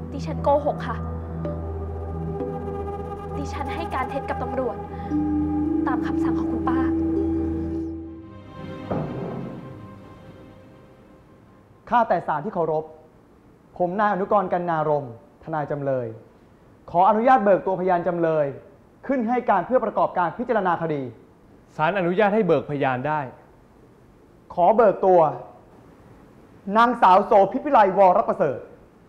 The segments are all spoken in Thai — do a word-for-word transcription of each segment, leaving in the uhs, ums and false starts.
ดิฉันโกหกค่ะดิฉันให้การเท็จกับตำรวจตามคำสั่งของคุณป้าข้าแต่ศาลที่เคารพผมนายอนุกร กันนารมณ์ทนายจำเลยขออนุญาตเบิกตัวพยานจำเลยขึ้นให้การเพื่อประกอบการพิจารณาคดีศาลอนุญาตให้เบิกพยานได้ขอเบิกตัวนางสาวโสภิพิไลวรประเสริฐ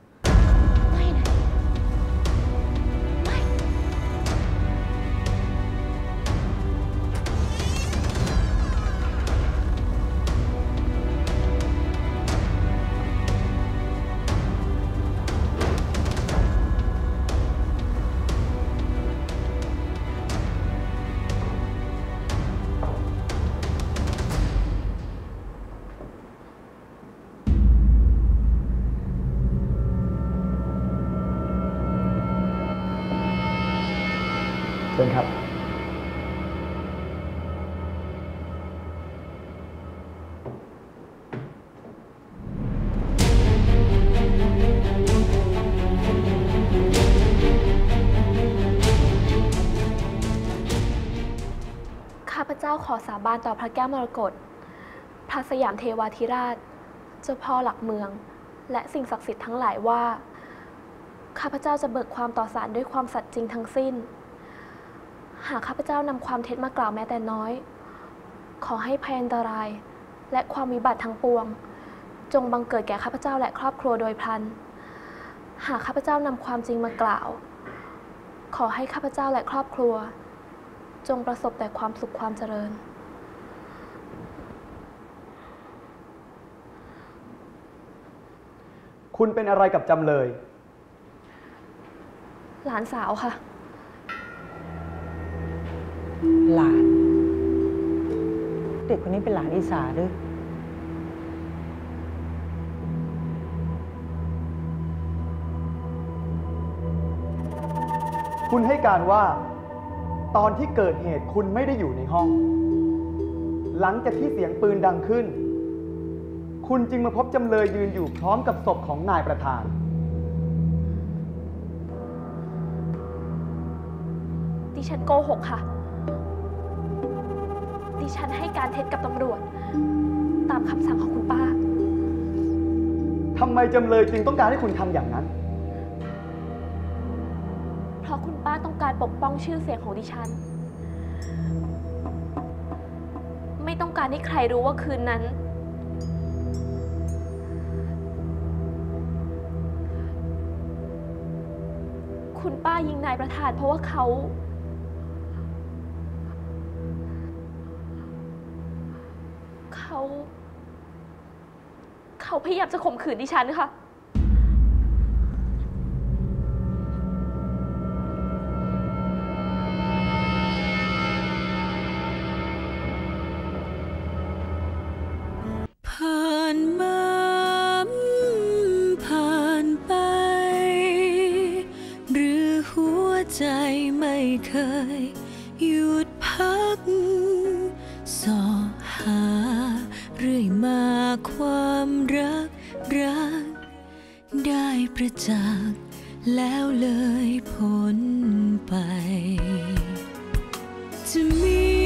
เชิญครับข้าพเจ้าขอสาบานต่อพระแก้วมรกตพระสยามเทวาธิราชเจ้าพ่อหลักเมืองและสิ่งศักดิ์สิทธิ์ทั้งหลายว่าข้าพเจ้าจะเบิกความต่อศาลด้วยความสัตย์จริงทั้งสิ้นหากข้าพเจ้านำความเท็จมากล่าวแม้แต่น้อยขอให้ภัยอันตรายและความวิบัติทั้งปวงจงบังเกิดแก่ข้าพเจ้าและครอบครัวโดยพลันหากข้าพเจ้านำความจริงมากล่าวขอให้ข้าพเจ้าและครอบครัวจงประสบแต่ความสุขความเจริญคุณเป็นอะไรกับจำเลยหลานสาวค่ะหลานเด็กคนนี้เป็นหลานอีสาหรือคุณให้การว่าตอนที่เกิดเหตุคุณไม่ได้อยู่ในห้องหลังจากที่เสียงปืนดังขึ้นคุณจึงมาพบจำเลยยืนอยู่พร้อมกับศพของนายประธานดิฉันโกหกค่ะดิฉันให้การเท็จกับตำรวจตามคำสั่งของคุณป้าทำไมจำเลยจึงต้องการให้คุณทำอย่างนั้นเพราะคุณป้าต้องการปกป้องชื่อเสียงของดิฉันไม่ต้องการให้ใครรู้ว่าคืนนั้นคุณป้ายิงนายประธานเพราะว่าเขาเขาเขาพยายามจะข่มขืนดิฉันค่ะผ่านมาผ่านไปหรือหัวใจไม่เคยหยุดพักสอหาเรื่อยมาความรักรักได้ประจักษ์แล้วเลยพ้นไปจะมี